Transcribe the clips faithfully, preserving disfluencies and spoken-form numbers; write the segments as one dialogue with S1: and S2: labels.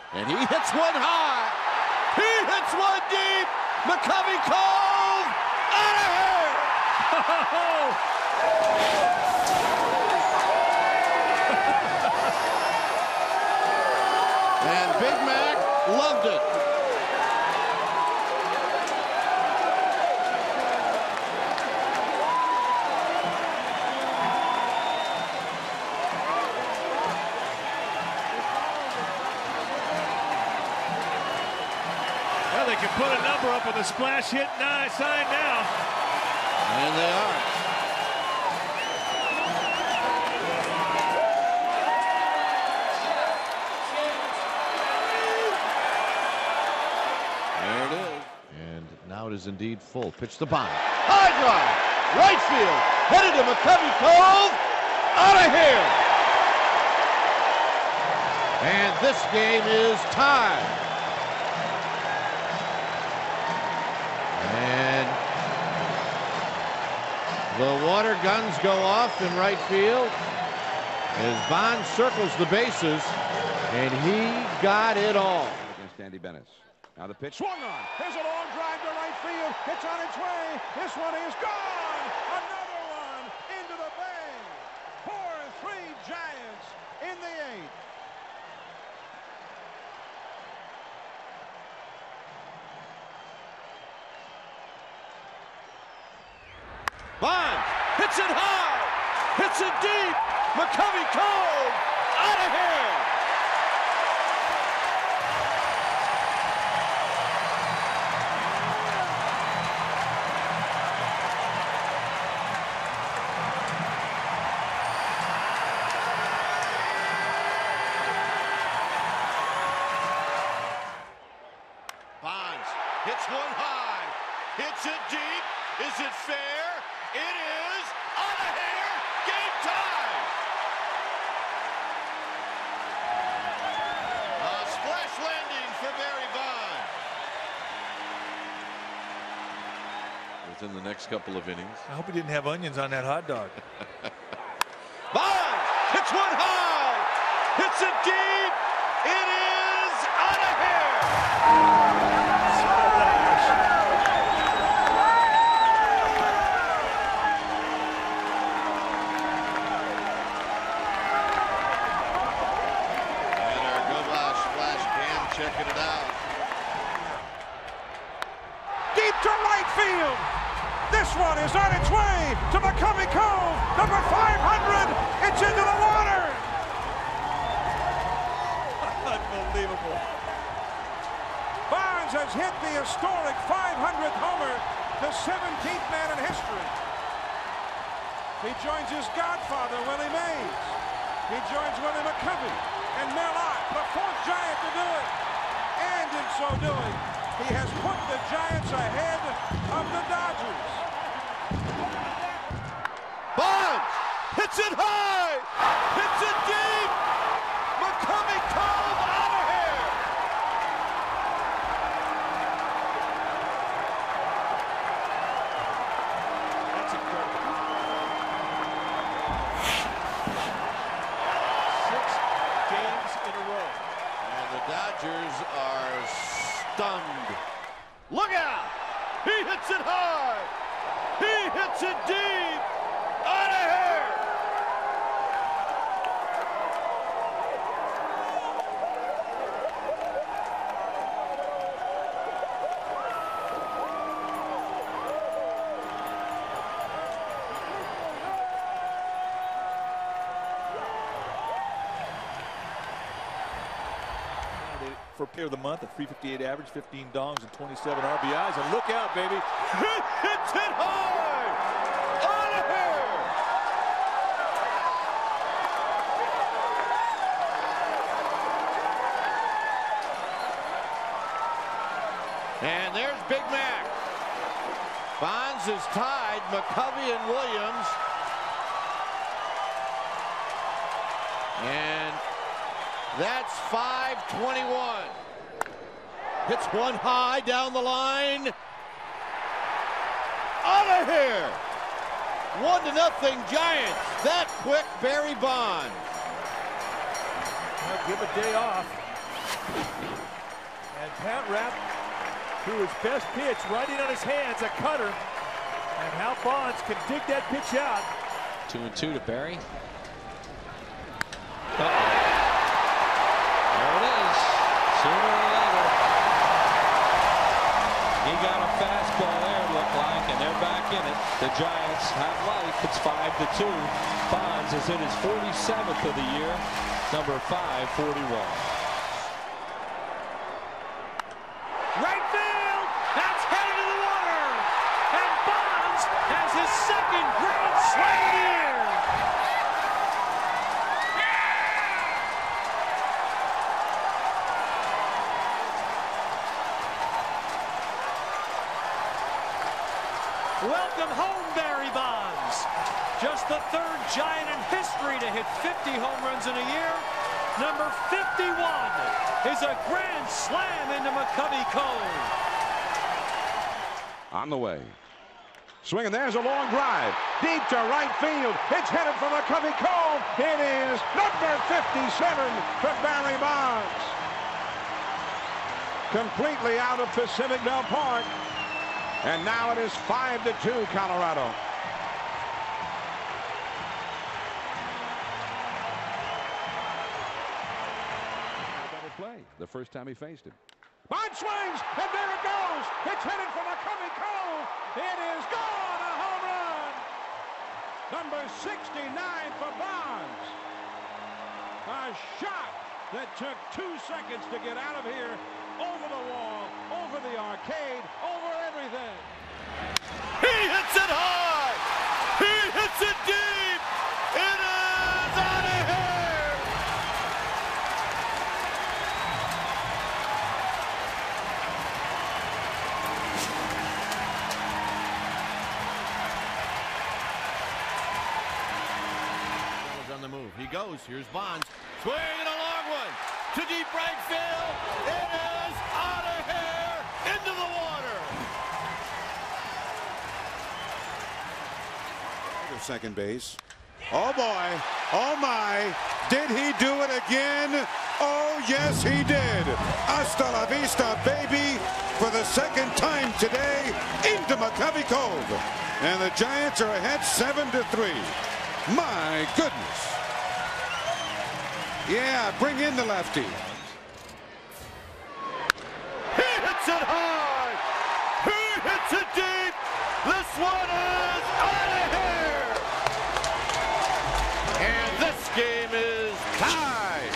S1: And he hits one high. He hits one deep. McCovey Cove out of here. And Big Mac loved it.
S2: Well, they can put a number up on the splash hit nine sign now.
S1: And they are. There it is. And now it is indeed full. Pitch to Bond. High drive. Right field. Headed to McCovey Cove. Out of here. And this game is tied. And the water guns go off in right field as Bond circles the bases, and he got it all.
S3: Against Andy Bennis. Now the pitch swung on. Here's a long drive to right field. It's on its way. This one is gone. Another one into the bay. four three Giants in the eighth.
S1: Bond hits it high, hits it deep. McCovey Cove out of here. Bonds hits one high, hits it deep. Is it fair? It is out of here. Game time. A splash landing for Barry Bonds. Within the next couple of innings.
S2: I hope he didn't have onions on that hot dog.
S1: Bonds hits one high, hits it deep. It is out of here. Checking it out.
S3: Deep to right field. This one is on its way to McCovey Cove. Number five hundred. It's into the water.
S2: Unbelievable.
S3: Bonds has hit the historic five hundredth homer, the seventeenth man in history. He joins his godfather, Willie Mays. He joins Willie McCovey and Mel Ott, the fourth Giant to do it. And in so doing, he has put the Giants ahead of the Dodgers.
S1: Bonds hits it high, hits it deep. McCovey Cove out of here.
S2: That's incredible. Six games in a row.
S1: And the Dodgers are stunned. Look out! He hits it high. He hits it deep. Out of here.
S2: For player of the month, a three fifty-eight average, fifteen dongs, and twenty-seven R B Is. And look out, baby.
S1: Hits it high. Out of here. And there's Big Mac. Bonds is tied. McCovey and Williams. And that's five twenty-one. Hits one high down the line. Out of here. One to nothing Giants. That quick, Barry Bonds.
S2: Well, give a day off. And Pat Rapp, threw his best pitch right in on his hands, a cutter. And Hal Bonds can dig that pitch out.
S4: Two and two to Barry. Uh-oh. There it is. Sooner or later. He got a fastball there, it looked like, and they're back in it. The Giants have life. It's five to two. Bonds is in his forty-seventh of the year. Number five forty-one.
S5: Right field. That's headed to the water. And Bonds has his second grand slam of the year. Welcome home, Barry Bonds. Just the third Giant in history to hit fifty home runs in a year. Number fifty-one is a grand slam into McCovey Cove.
S3: On the way. Swing, and there's a long drive. Deep to right field. It's headed for McCovey Cove. It is number fifty-seven for Barry Bonds. Completely out of Pacific Bell Park. And now it is five to two, Colorado. Double play the first time he faced him. Bond swings, and there it goes. It's headed for McCovey Cove. It is gone, a home run. Number sixty-nine for Bonds. A shot that took two seconds to get out of here. Over the wall, over the arcade, over everything.
S1: He hits it high. He hits it deep. It is out of here. On the move. He goes. Here's Bonds. Swinging a long one to deep right field. It is out of here. Into the water.
S6: Second base. Oh boy. Oh my. Did he do it again? Oh yes he did. Hasta la vista, baby. For the second time today into McCovey Cove. And the Giants are ahead seven to three. My goodness. Yeah, bring in the lefty.
S1: He hits it high. He hits it deep. This one is out of here. And this game is tied.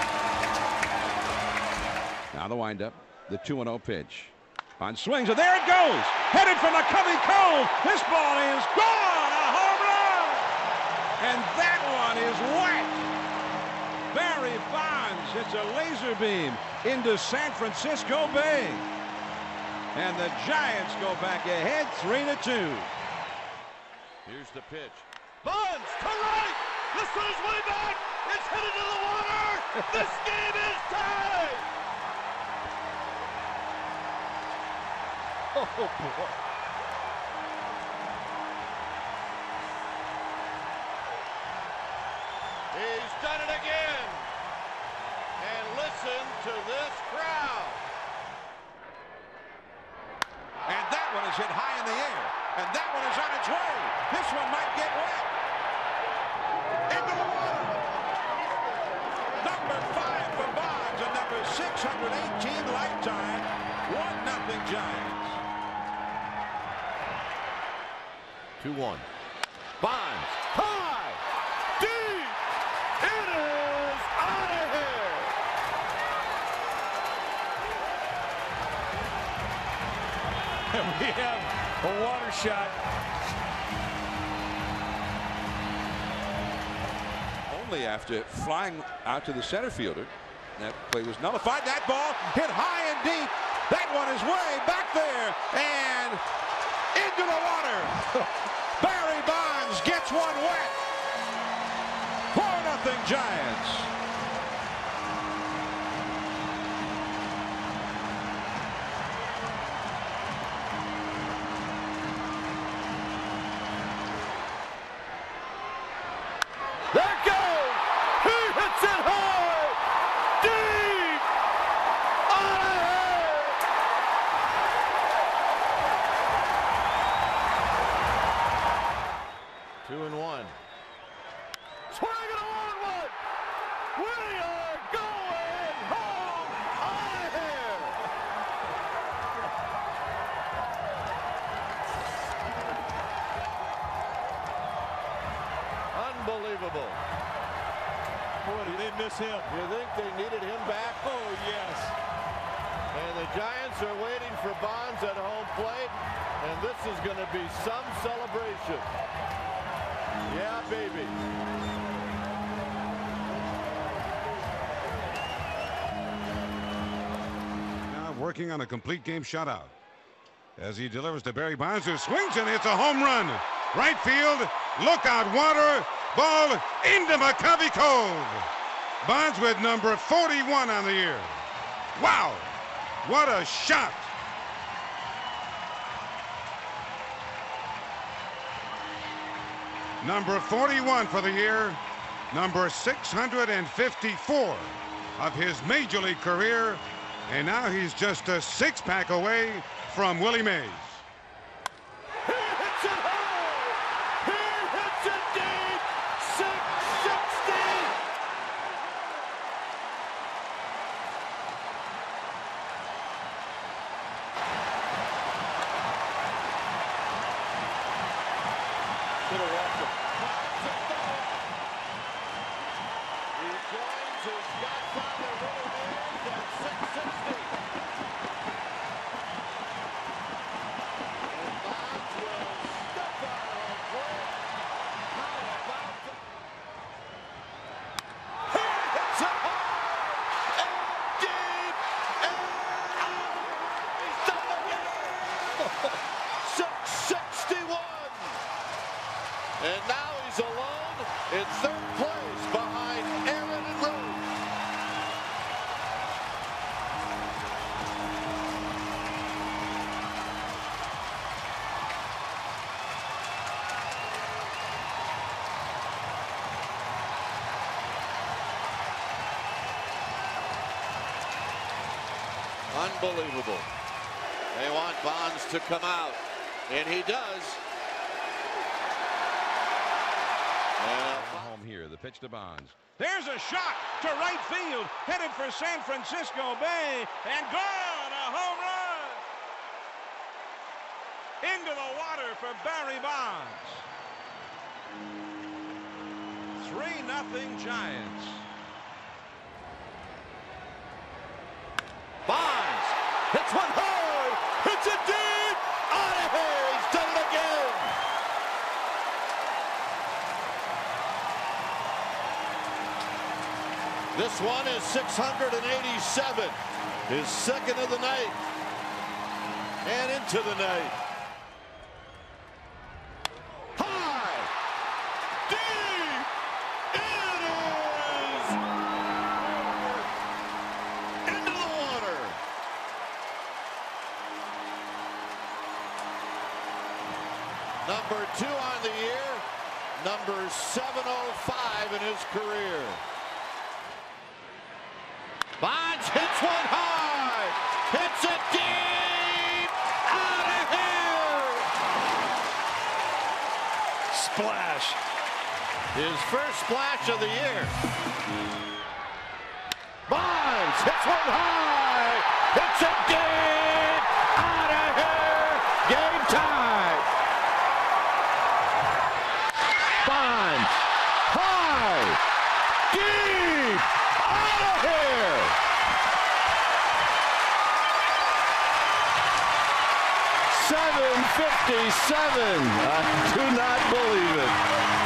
S3: Now the windup, the two and oh pitch. On swings, and there it goes. Headed for McCovey Cove. This ball is gone. A home run. And that one is whacked. Barry Bonds hits a laser beam into San Francisco Bay. And the Giants go back ahead three to two.
S1: Here's the pitch. Bonds to right. This one is way back. It's headed to the water. This game is tied.
S2: Oh, boy.
S1: He's done it again. And listen to this crowd.
S3: And that one is hit high in the air. And that one is on its way. This one might get wet. Into the water. Number five for Bonds and number six hundred eighteen lifetime. One nothing Giants.
S1: two one. Bonds. High. Deep. It is out of here.
S2: And we have a water shot.
S3: Only after flying out to the center fielder. That play was nullified. That ball hit high and deep. That one is way back there and into the water. Barry Bonds gets one wet. four nothing Giants.
S1: There it goes. He hits it high. Deep.
S2: miss him.
S1: You think they needed him back?
S2: Oh, yes.
S1: And the Giants are waiting for Bonds at home plate, and this is going to be some celebration. Yeah, baby.
S6: Now working on a complete game shutout. As he delivers to Barry Bonds, who swings and hits a home run. Right field, look out, water, ball into McCovey Cove. Bonds with number forty-one on the year. Wow, what a shot. Number forty-one for the year, number six hundred fifty-four of his major league career, and now he's just a six-pack away from Willie Mays.
S1: He hits it high! He hits it deep! six sixty! Could have walked him. He joins his godfather Willie Mays at six sixty. And Bonds will step out on plate. How about that? He hits it hard and deep and out. He's done it again. six sixty-one. And now he's alone in third place behind Aaron and Rose. Unbelievable. They want Bonds to come out, and he does.
S7: Home here, the pitch to Bonds.
S3: There's a shot to right field, headed for San Francisco Bay, and gone, a home run! Into the water for Barry Bonds. three nothing Giants.
S1: Bonds hits one hard, hits it deep, out of here, he's done it again. This one is six hundred eighty-seven, his second of the night, and into the night. High, deep, it is into the water. Number two on the year, number seven oh five in his career. Bonds hits one hard, hits it deep, out of here! Splash. His first splash of the year. Bonds hits one hard, hits it deep, out of here! Game time! Bonds, high, deep, out of here! seven fifty-seven. I do not believe it.